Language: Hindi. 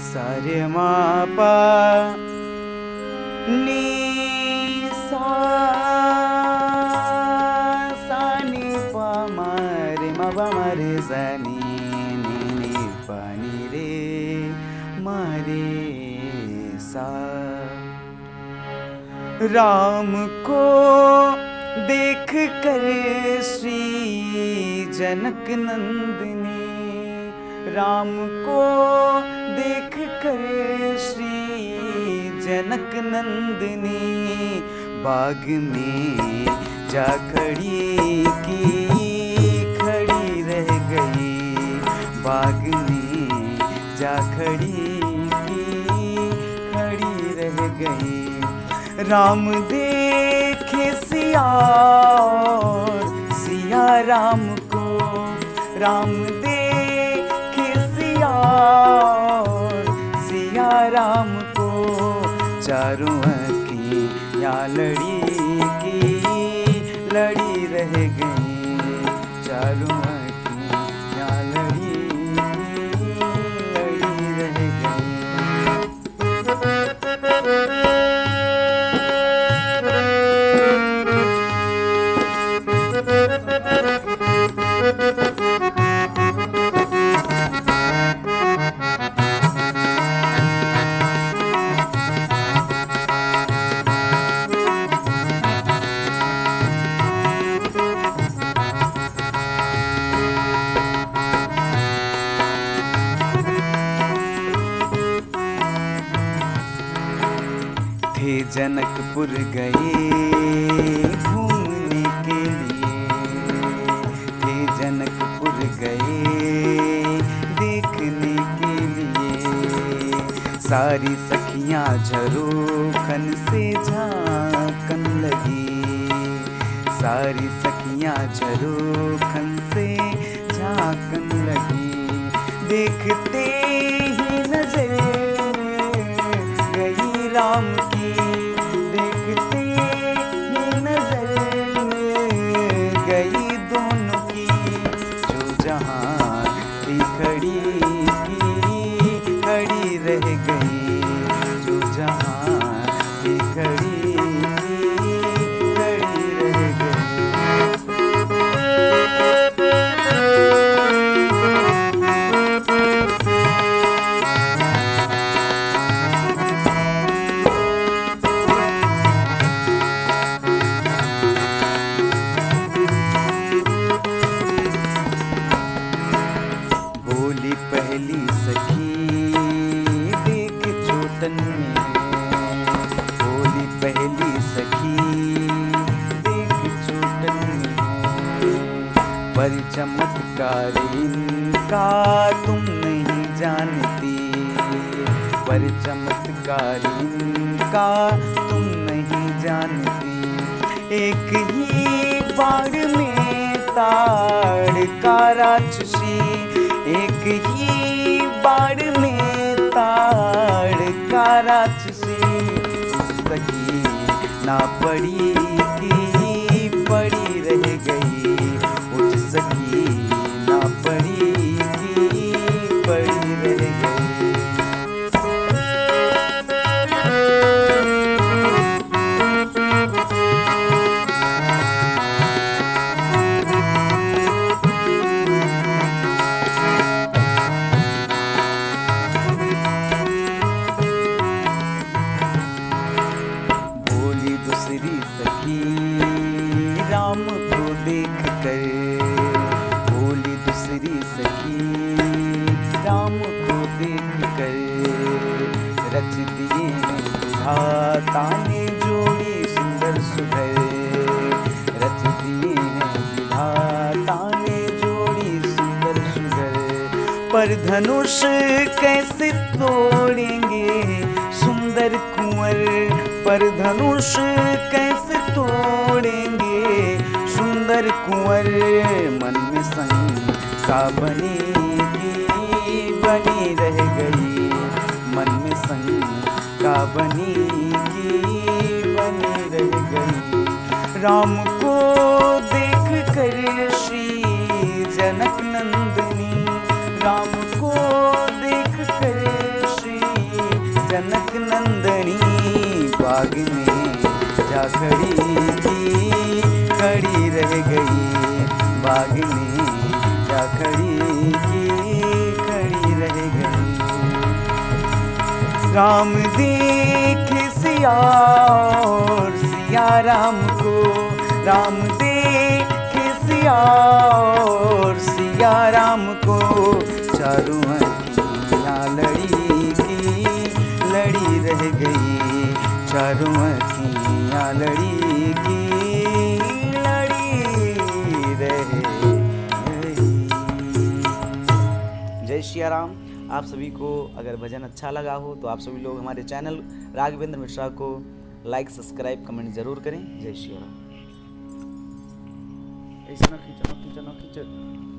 सारे मा पा नी सा सा नी पा मा रे मा पा मा रे सा नी नी नी पा नी रे मा रे सा। राम को देख कर श्री जनक नंदिनी, राम को देख कर श्री जनक नंदिनी बाग में जा खड़ी की खड़ी रह गई, बाग में जा खड़ी की खड़ी रह गई। राम देखे सिया और सिया राम को, राम देखे सिया और सिया राम को, चारों अखियाँ लड़ी की लड़ी रह गई, चारों अखियाँ लड़ी रह गई। जनकपुर गए घूमने के लिए, थे जनकपुर गए देखने के लिए। सारी सखियां झरोखन से झांकन लगी, सारी सखियां झरोखन से झांकन लगी। देखते ही नजर गई राम की, देखते ही नजर गई दोनों की, जो जहाँ थी खड़ी की खड़ी रह गई, जो जहाँ थी खड़ी की खड़ी रह गई। पहली सखी देख छोटन में, बोली पहली सखी देख छोटन में, पर चमत्कार इनका तुम नहीं जानती, पर चमत्कार इनका तुम नहीं जानती। एक ही बाण में ताड़ का राक्षसी, एक ही बाण में ताड़ का राक्षसी, सखी ना पड़ी की पड़ी रह गई, उठ सखी ना पड़ी की पड़ी रह गई। दूसरी सखी राम को देख कर, बोली दूसरी सखी राम को देख कर, रच दिए विधाता ने जोड़ी सुंदर सुधर, रच दिए विधाता ने जोड़ी सुंदर सुधर। पर धनुष कैसे तोड़ेंगे सुंदर कुंवर, पर धनुष कैसे तोड़ेंगे सुंदर कुंवर। मन में शंका बनी रह गई, मन में शंका बनी रह गई। राम को देख कर श्री जनक नंदिनी, राम को देख कर श्री राम देख सिया और सिया राम को, राम देख सिया और सिया राम को, चारों अखियाँ लड़ी की लड़ी रह गई, चारों अखियाँ लड़ी की लड़ी रह गई। जय श्री राम। आप सभी को अगर भजन अच्छा लगा हो तो आप सभी लोग हमारे चैनल राघवेंद्र मिश्रा को लाइक, सब्सक्राइब, कमेंट जरूर करें। जय श्री राम। ऐसे ना खींचो, ना खींचो, ना खींचो।